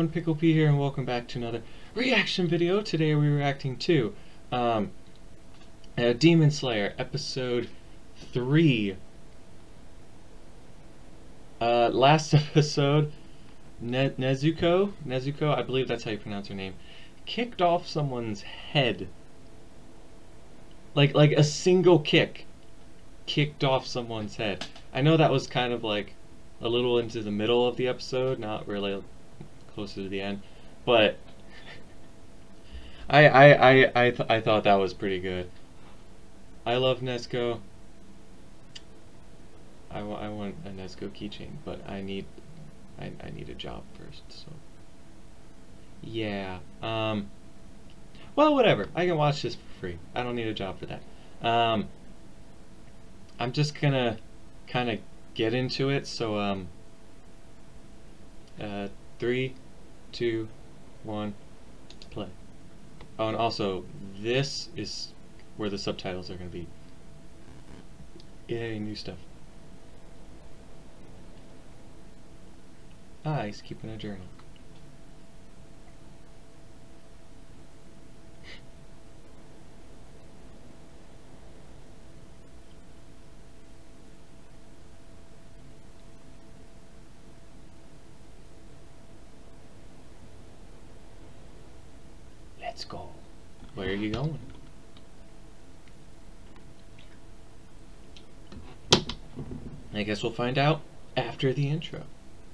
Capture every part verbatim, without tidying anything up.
everyone, PickleP here, and welcome back to another reaction video. Today we're reacting to um, uh, Demon Slayer episode three. Uh, last episode, ne Nezuko, Nezuko, I believe that's how you pronounce her name, kicked off someone's head. Like like a single kick, kicked off someone's head. I know that was kind of like a little into the middle of the episode, not really closer to the end, but I I I I, th I thought that was pretty good. I love Nezuko. I, w I want a Nezuko keychain, but I need I I need a job first. So yeah. Um. Well, whatever. I can watch this for free. I don't need a job for that. Um. I'm just gonna kind of get into it. So um. Uh. Three, two, one, play. Oh, and also, this is where the subtitles are going to be. Yay, new stuff. Ah, he's keeping a journal. Let's go. Where are you going? I guess we'll find out after the intro.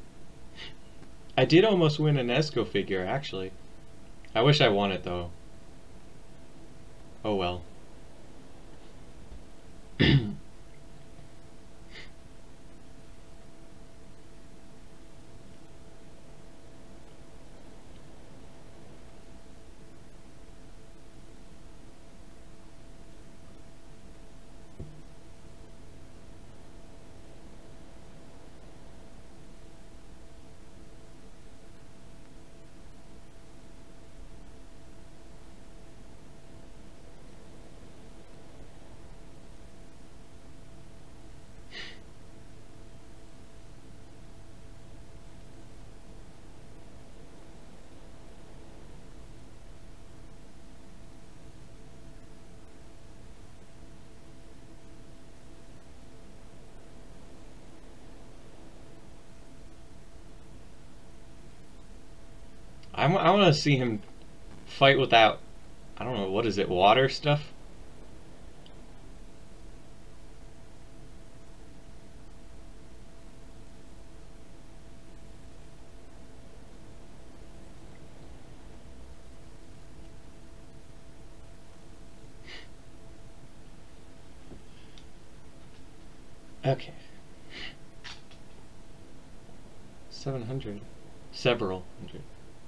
I did almost win a Nezuko figure, actually. I wish I won it, though. Oh well. I, I want to see him fight without, I don't know, what is it, water stuff? Okay. seven hundred. Several hundred.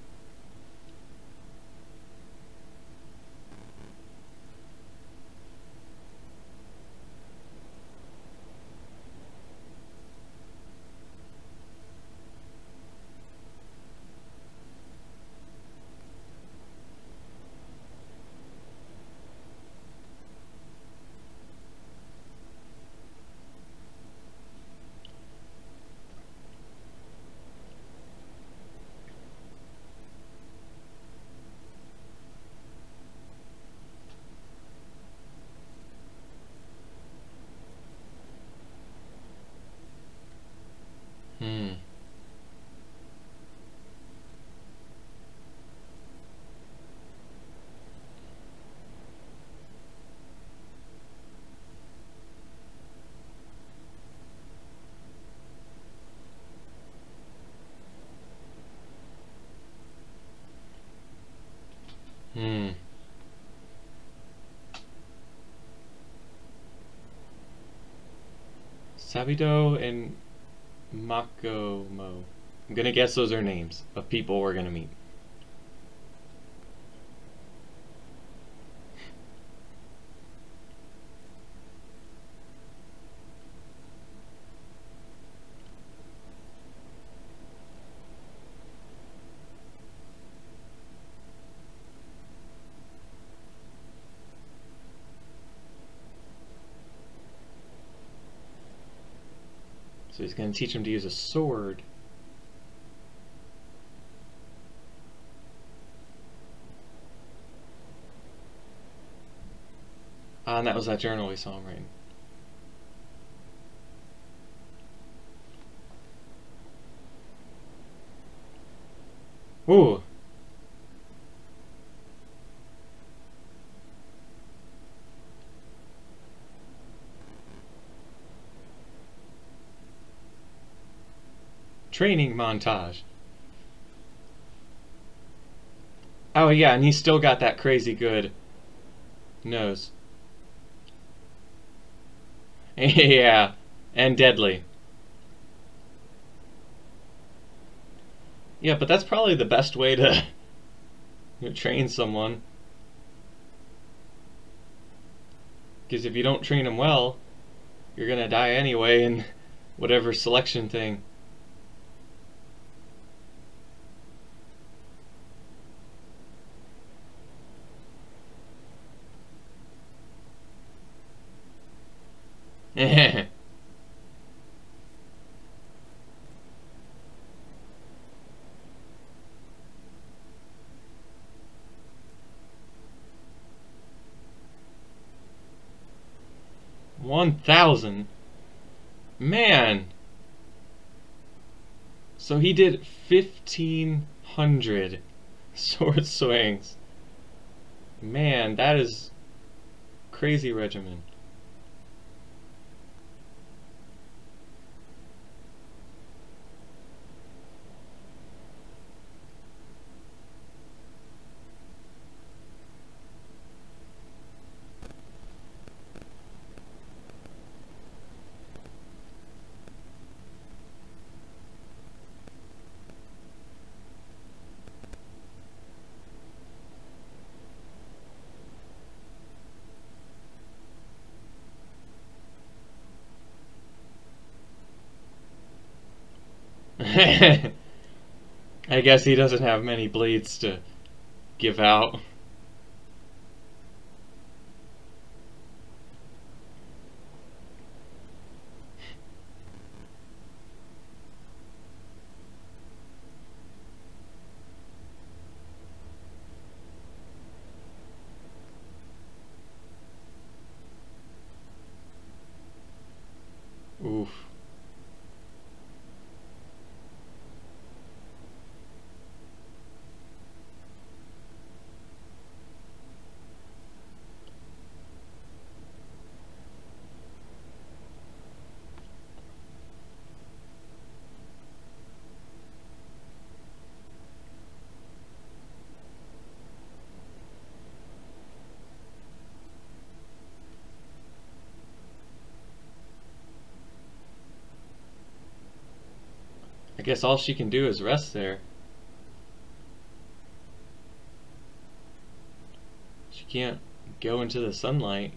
Hmm. Hmm. Sabido and Makomo. I'm gonna guess those are names of people we're gonna meet. So he's gonna teach him to use a sword. Ah, and that was that journal we saw him writing. Ooh. Training montage. Oh yeah, and he's still got that crazy good nose. Yeah, and deadly. Yeah, but that's probably the best way to you know, train someone. Because if you don't train them well, you're gonna die anyway in whatever selection thing. One thousand? Man! So he did fifteen hundred sword swings. Man, that is crazy regimen. I guess he doesn't have many blades to give out. Oof. I guess all she can do is rest there. She can't go into the sunlight.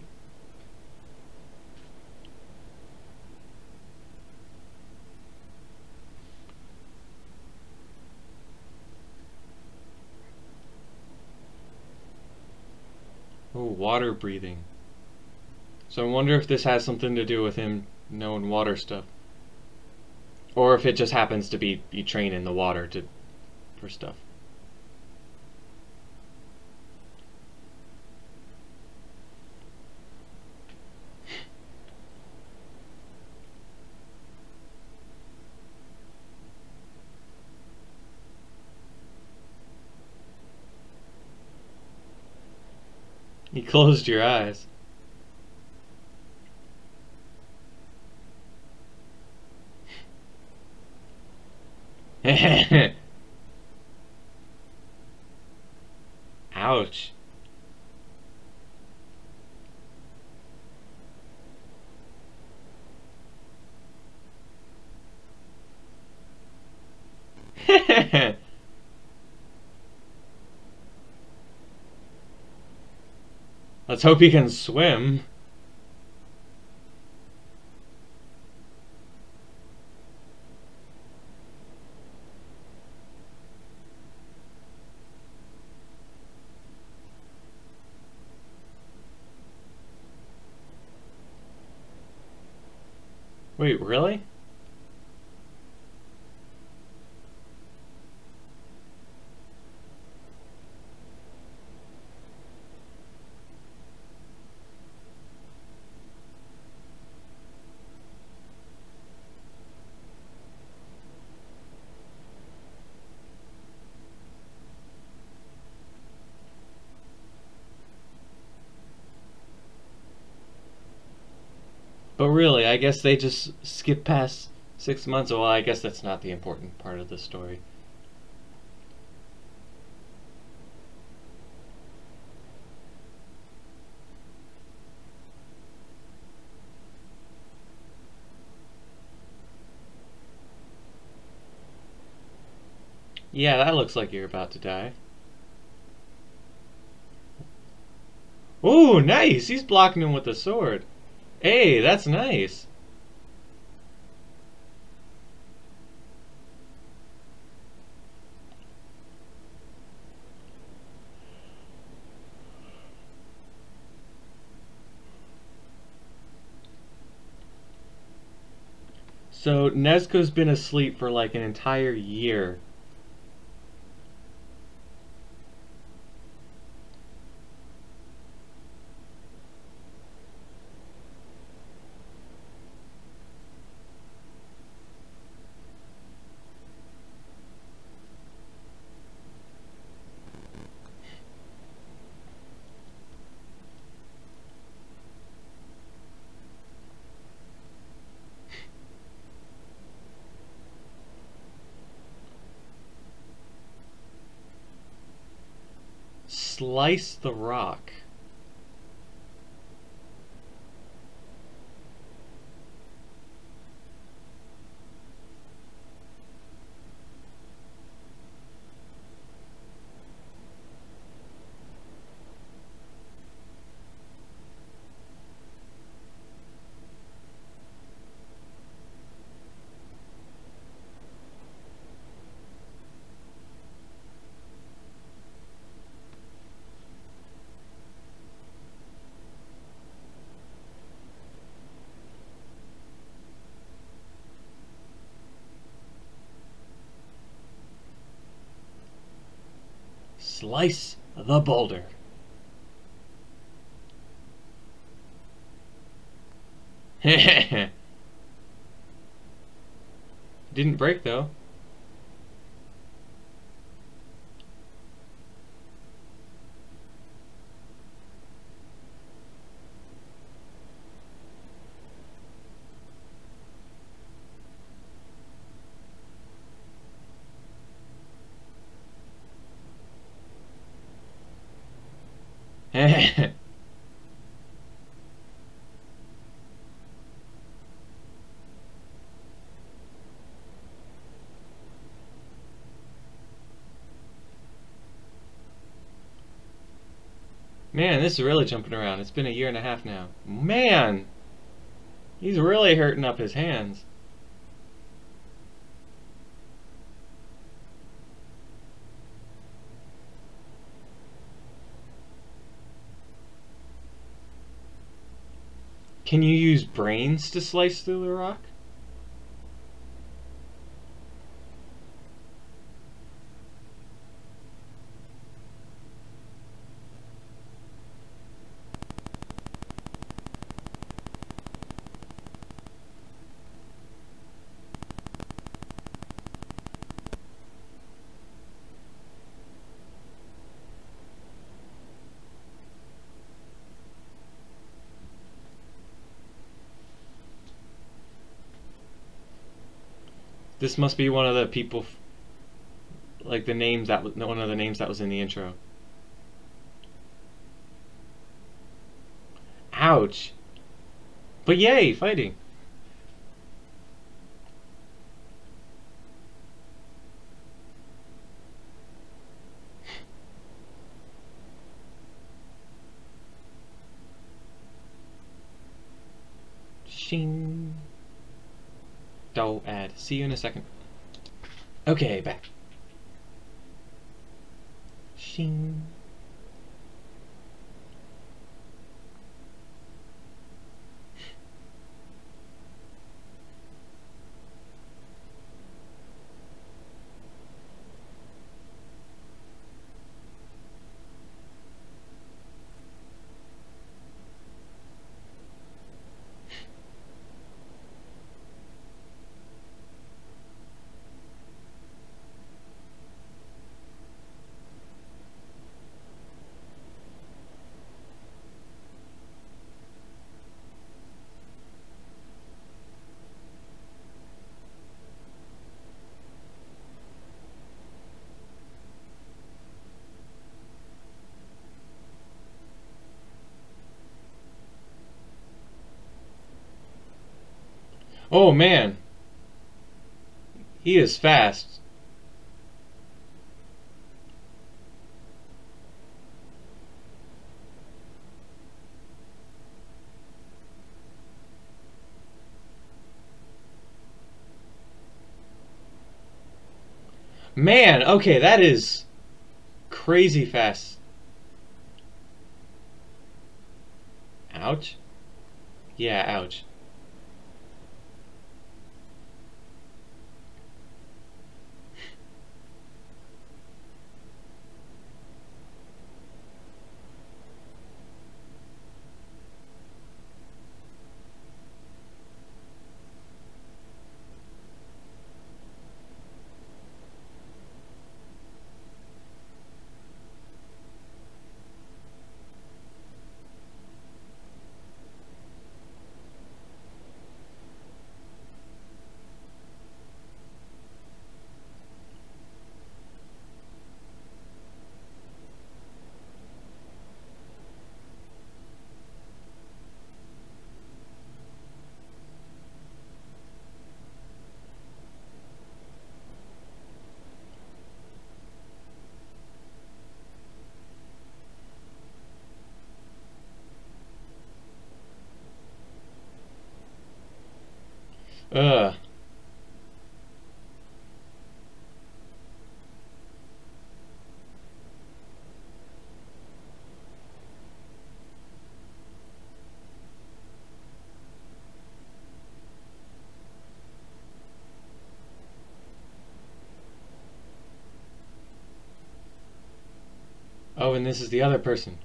Oh, water breathing. So I wonder if this has something to do with him knowing water stuff. Or if it just happens to be you train in the water to for stuff. You closed your eyes. Ouch. Let's hope he can swim. Wait, really? But really, I guess they just skip past six months. Well, I guess that's not the important part of the story. Yeah, that looks like you're about to die. Ooh, nice! He's blocking him with a sword. Hey, that's nice. So Nezuko's been asleep for like an entire year. Slice the rock. Slice the boulder. Didn't break though. Man, this is really jumping around. It's been a year and a half now. Man! He's really hurting up his hands. Can you use brains to slice through the rock? This must be one of the people, like the names that was one of the names that was in the intro. Ouch! But yay, fighting. Shing. Dull ad. See you in a second. Okay, back. Shing. Oh man, he is fast. Man, okay, that is crazy fast. Ouch. Yeah, ouch. Ugh. Oh, and this is the other person.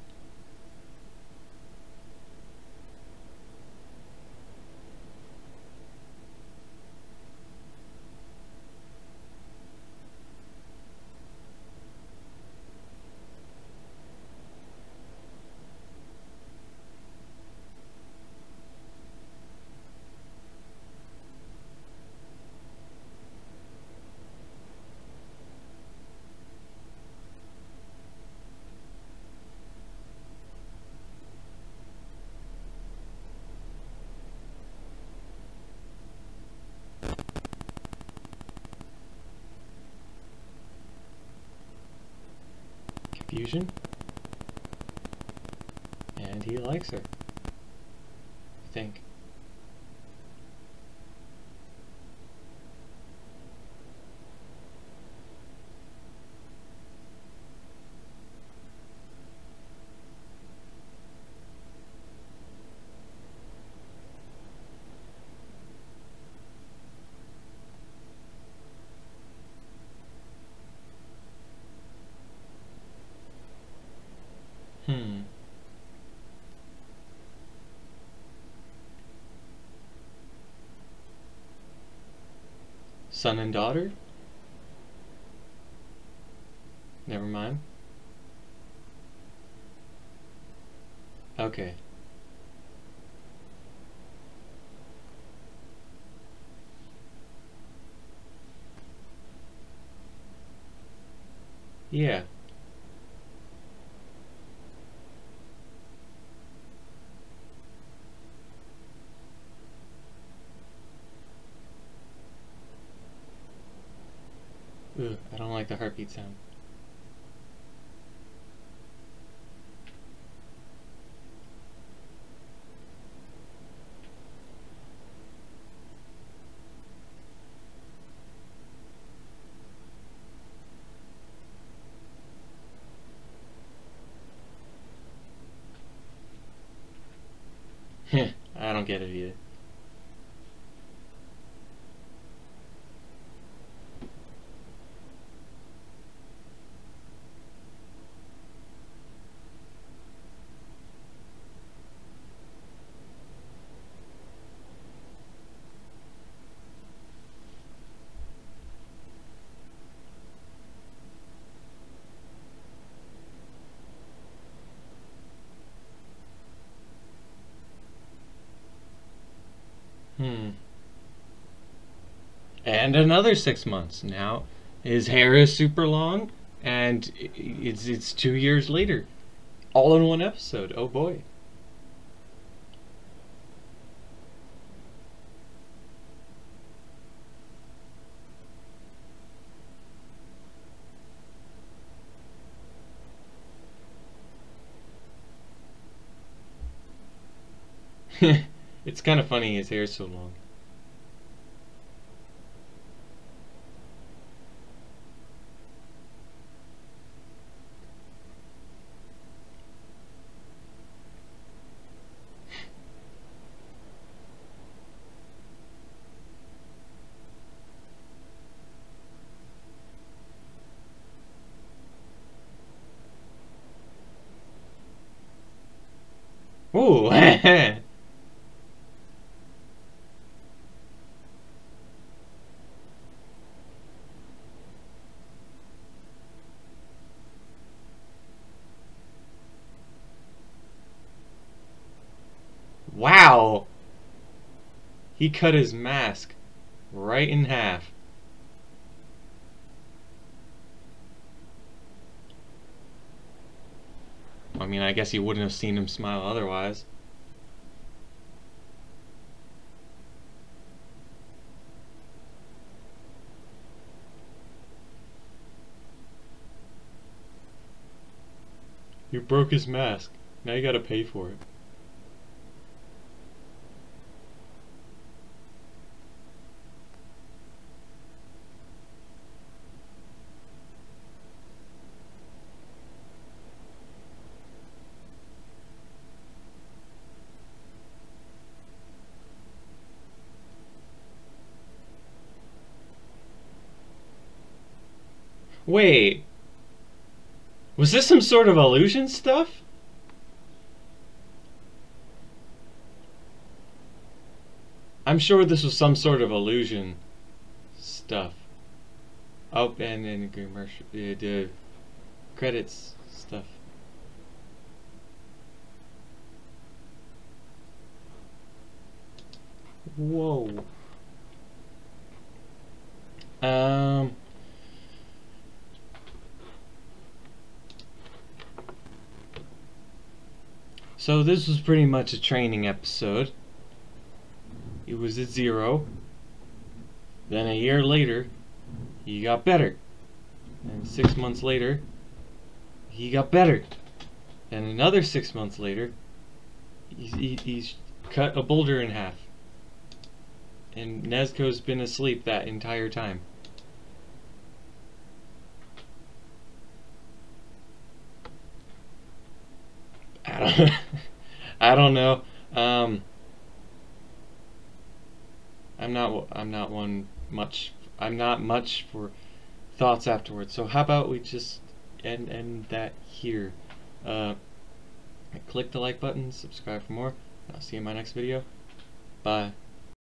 Confusion. And he likes her. I think. Hmm. Son and daughter? Never mind. Okay. Yeah. Ugh, I don't like the heartbeat sound. I don't get it either. Hmm. And another six months. Now his hair is super long, and it's it's two years later, all in one episode. Oh boy. It's kind of funny his hair's so long. Ooh. Wow. He cut his mask right in half. I mean, I guess you wouldn't have seen him smile otherwise. You broke his mask. Now you gotta pay for it. Wait. Was this some sort of illusion stuff? I'm sure this was some sort of illusion stuff. Oh, and then commercial, uh, the credits stuff. Whoa. Um. So this was pretty much a training episode. It was at zero. Then a year later, he got better. And six months later, he got better. And another six months later, he's, he, he's cut a boulder in half. And Nezuko's been asleep that entire time. I don't, I don't know. Um, I'm not. I'm not one much. I'm not much for thoughts afterwards. So how about we just end end that here? Uh, click the like button, subscribe for more. I'll see you in my next video. Bye.